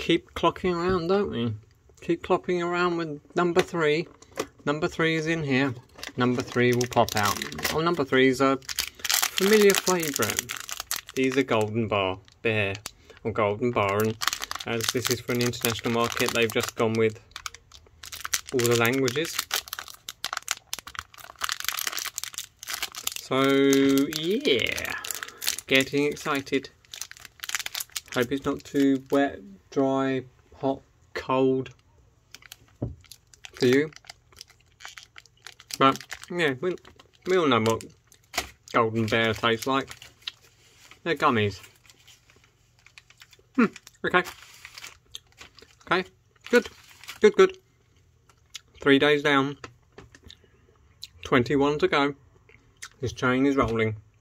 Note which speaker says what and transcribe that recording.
Speaker 1: keep clocking around, don't we? Keep clocking around with number 3. Number 3 is in here. Number 3 will pop out. Well, number 3 is a familiar favourite. These are Golden Bar Bear, or Golden Bar, and as this is for an international market, they've just gone with all the languages. So yeah, getting excited. Hope it's not too wet, dry, hot, cold for you. But yeah, we all know what Golden Bear tastes like. They're gummies. Okay. Okay, good. Good, good. 3 days down. 21 to go. This train is rolling.